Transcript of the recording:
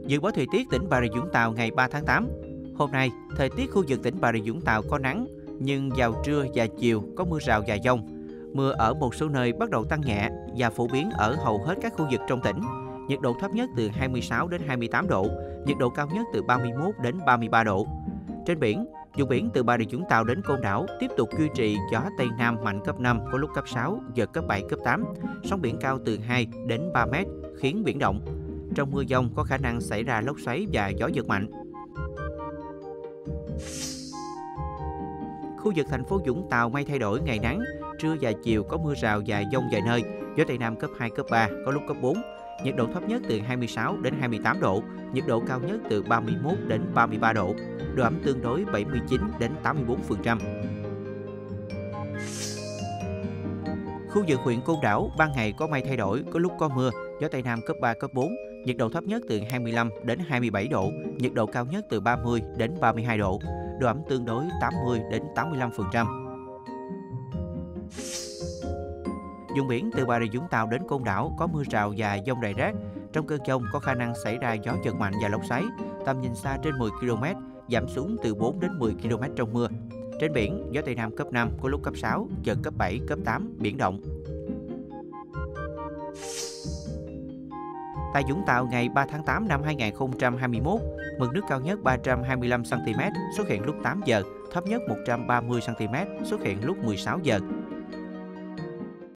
Dự báo thời tiết tỉnh Bà Rịa Vũng Tàu ngày 3 tháng 8. Hôm nay, thời tiết khu vực tỉnh Bà Rịa Vũng Tàu có nắng, nhưng vào trưa và chiều có mưa rào và dông. Mưa ở một số nơi bắt đầu tăng nhẹ và phổ biến ở hầu hết các khu vực trong tỉnh. Nhiệt độ thấp nhất từ 26 đến 28 độ, nhiệt độ cao nhất từ 31 đến 33 độ. Trên biển, vùng biển từ Bà Rịa Vũng Tàu đến Côn Đảo tiếp tục duy trì gió Tây Nam mạnh cấp 5, có lúc cấp 6, giật cấp 7, cấp 8. Sóng biển cao từ 2 đến 3 mét, khiến biển động. Trong mưa dông có khả năng xảy ra lốc xoáy và gió giật mạnh. Khu vực thành phố Vũng Tàu mây thay đổi, ngày nắng, trưa và chiều có mưa rào và dông vài nơi, gió Tây Nam cấp 2, cấp 3, có lúc cấp 4. Nhiệt độ thấp nhất từ 26 đến 28 độ, nhiệt độ cao nhất từ 31 đến 33 độ. Độ ẩm tương đối 79 đến 84%. Khu vực huyện Côn Đảo, ban ngày có mây thay đổi, có lúc có mưa, gió Tây Nam cấp 3, cấp 4, nhiệt độ thấp nhất từ 25 đến 27 độ, nhiệt độ cao nhất từ 30 đến 32 độ, độ ẩm tương đối 80 đến 85%. Vùng biển từ Bà Rịa Vũng Tàu đến Côn Đảo có mưa rào và dông rải rác. Trong cơn dông có khả năng xảy ra gió giật mạnh và lốc xoáy, tầm nhìn xa trên 10 km, giảm xuống từ 4 đến 10 km trong mưa. Trên biển, gió Tây Nam cấp 5, có lúc cấp 6, giật cấp 7, cấp 8, biển động. Tại Vũng Tàu ngày 3 tháng 8 năm 2021, mực nước cao nhất 325 cm xuất hiện lúc 8 giờ, thấp nhất 130 cm xuất hiện lúc 16 giờ.